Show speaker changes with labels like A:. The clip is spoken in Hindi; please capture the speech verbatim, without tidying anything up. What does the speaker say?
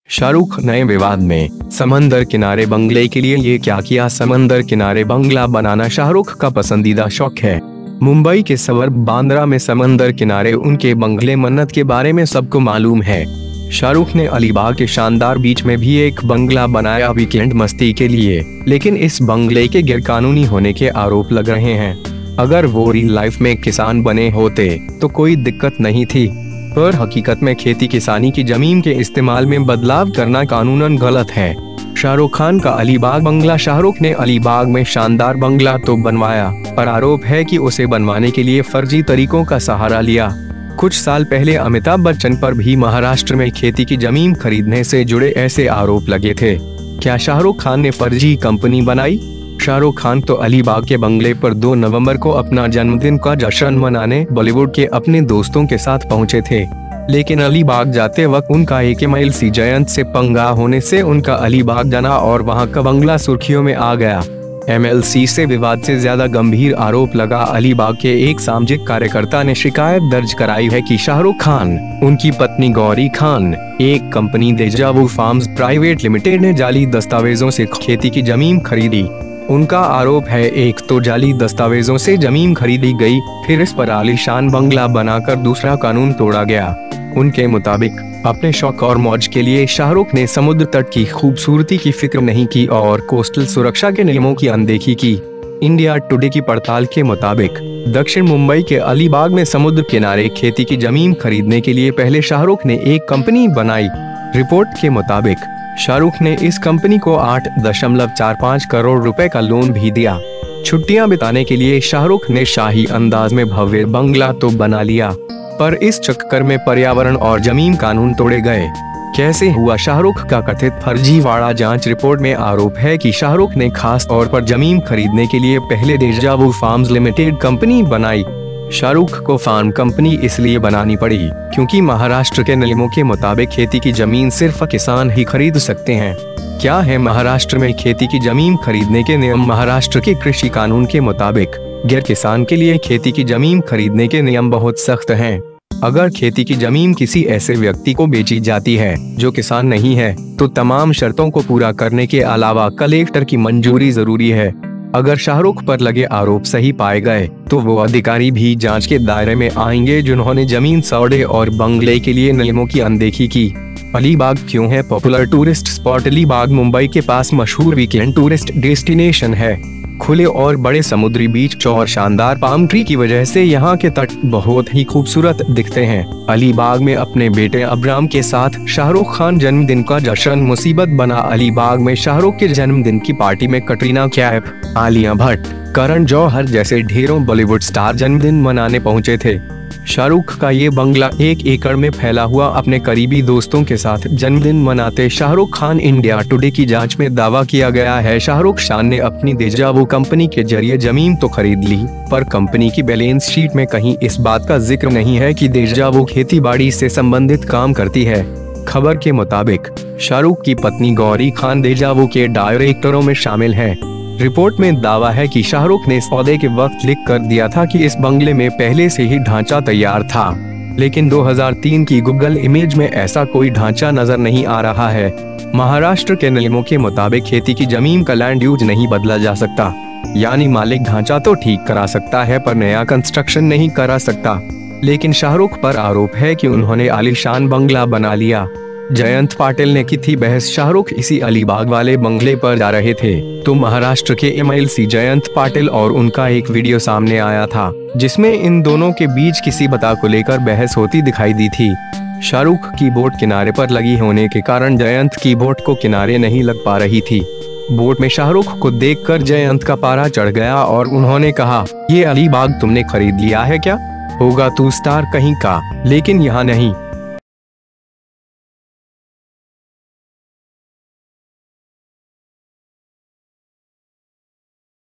A: शाहरुख नए विवाद में, समंदर किनारे बंगले के लिए ये क्या किया। समंदर किनारे बंगला बनाना शाहरुख का पसंदीदा शौक है। मुंबई के सबर्ब बांद्रा में समंदर किनारे उनके बंगले मन्नत के बारे में सबको मालूम है। शाहरुख ने अलीबाग के शानदार बीच में भी एक बंगला बनाया वीकेंड मस्ती के लिए, लेकिन इस बंगले के गैरकानूनी होने के आरोप लग रहे हैं। अगर वो रियल लाइफ में किसान बने होते तो कोई दिक्कत नहीं थी, पर हकीकत में खेती किसानी की जमीन के इस्तेमाल में बदलाव करना कानूनन गलत है। शाहरुख खान का अलीबाग बंगला। शाहरुख ने अलीबाग में शानदार बंगला तो बनवाया, पर आरोप है कि उसे बनवाने के लिए फर्जी तरीकों का सहारा लिया। कुछ साल पहले अमिताभ बच्चन पर भी महाराष्ट्र में खेती की जमीन खरीदने से जुड़े ऐसे आरोप लगे थे। क्या शाहरुख खान ने फर्जी कंपनी बनाई? शाहरुख खान तो अलीबाग के बंगले पर दो नवंबर को अपना जन्मदिन का जश्न मनाने बॉलीवुड के अपने दोस्तों के साथ पहुंचे थे, लेकिन अलीबाग जाते वक्त उनका एक एम एल सी जयंत से पंगा होने से उनका अलीबाग जाना और वहां का बंगला सुर्खियों में आ गया। एम एल सी से विवाद से ज्यादा गंभीर आरोप लगा। अलीबाग के एक सामाजिक कार्यकर्ता ने शिकायत दर्ज कराई है कि शाहरुख खान, उनकी पत्नी गौरी खान, एक company Dejavu farms private limited ने जाली दस्तावेजों से खेती की जमीन खरीदी। उनका आरोप है, एक तो जाली दस्तावेजों से जमीन खरीदी गई, फिर इस पर आलीशान बंगला बनाकर दूसरा कानून तोड़ा गया। उनके मुताबिक अपने शौक और मौज के लिए शाहरुख ने समुद्र तट की खूबसूरती की फिक्र नहीं की और कोस्टल सुरक्षा के नियमों की अनदेखी की। इंडिया टुडे की पड़ताल के मुताबिक दक्षिण मुंबई के अलीबाग में समुद्र किनारे खेती की जमीन खरीदने के लिए पहले शाहरुख ने एक कंपनी बनाई। रिपोर्ट के मुताबिक शाहरुख ने इस कंपनी को आठ दशमलव चार पाँच करोड़ रुपए का लोन भी दिया। छुट्टियां बिताने के लिए शाहरुख ने शाही अंदाज में भव्य बंगला तो बना लिया, पर इस चक्कर में पर्यावरण और जमीन कानून तोड़े गए। कैसे हुआ शाहरुख का कथित फर्जीवाड़ा? जांच रिपोर्ट में आरोप है कि शाहरुख ने खास तौर पर जमीन खरीदने के लिए पहले देजावू फार्म्स लिमिटेड कंपनी बनाई। शाहरुख को फार्म कंपनी इसलिए बनानी पड़ी क्योंकि महाराष्ट्र के नियमों के मुताबिक खेती की जमीन सिर्फ किसान ही खरीद सकते हैं। क्या है महाराष्ट्र में खेती की जमीन खरीदने के नियम? महाराष्ट्र के कृषि कानून के मुताबिक गैर किसान के लिए खेती की जमीन खरीदने के नियम बहुत सख्त हैं। अगर खेती की जमीन किसी ऐसे व्यक्ति को बेची जाती है जो किसान नहीं है, तो तमाम शर्तों को पूरा करने के अलावा कलेक्टर की मंजूरी जरूरी है। अगर शाहरुख पर लगे आरोप सही पाए गए तो वो अधिकारी भी जांच के दायरे में आएंगे जिन्होंने जमीन सौदे और बंगले के लिए नियमों की अनदेखी की। अलीबाग क्यों है popular tourist spot? Alibag Mumbai के पास मशहूर वीकेंड टूरिस्ट डेस्टिनेशन है। खुले और बड़े समुद्री बीच और शानदार पाम ट्री की वजह से यहाँ के तट बहुत ही खूबसूरत दिखते हैं। अलीबाग में अपने बेटे अब्राम के साथ शाहरुख खान जन्मदिन का जश्न मुसीबत बना। अलीबाग में शाहरुख के जन्मदिन की पार्टी में कटरीना कैफ, आलिया भट्ट, करण जौहर जैसे ढेरों बॉलीवुड स्टार जन्मदिन मनाने पहुँचे थे। शाहरुख का ये बंगला एक एकड़ में फैला हुआ अपने करीबी दोस्तों के साथ जन्मदिन मनाते शाहरुख खान। इंडिया टुडे की जांच में दावा किया गया है शाहरुख खान ने अपनी देजावू कंपनी के जरिए जमीन तो खरीद ली, पर कंपनी की बैलेंस शीट में कहीं इस बात का जिक्र नहीं है कि देजावू खेती बाड़ी से संबंधित काम करती है। खबर के मुताबिक शाहरुख की पत्नी गौरी खान देजावू के डायरेक्टरों में शामिल है। रिपोर्ट में दावा है कि शाहरुख ने सौदे के वक्त लिख कर दिया था कि इस बंगले में पहले से ही ढांचा तैयार था, लेकिन दो हज़ार तीन की गूगल इमेज में ऐसा कोई ढांचा नजर नहीं आ रहा है। महाराष्ट्र के नियमों के मुताबिक खेती की जमीन का लैंड यूज नहीं बदला जा सकता, यानी मालिक ढांचा तो ठीक करा सकता है पर नया कंस्ट्रक्शन नहीं करा सकता। लेकिन शाहरुख पर आरोप है कि उन्होंने आलीशान बंगला बना लिया। जयंत पाटिल ने की थी बहस। शाहरुख इसी अलीबाग वाले बंगले पर जा रहे थे तो महाराष्ट्र के M L C Jayant Patil और उनका एक वीडियो सामने आया था जिसमें इन दोनों के बीच किसी बता को लेकर बहस होती दिखाई दी थी। शाहरुख की बोट किनारे पर लगी होने के कारण जयंत की बोट को किनारे नहीं लग पा रही थी। बोट में शाहरुख को देखकर जयंत का पारा चढ़ गया और उन्होंने कहा, ये अलीबाग तुमने खरीद लिया है क्या? होगा तू स्टार कहीं का, लेकिन यहाँ नहीं।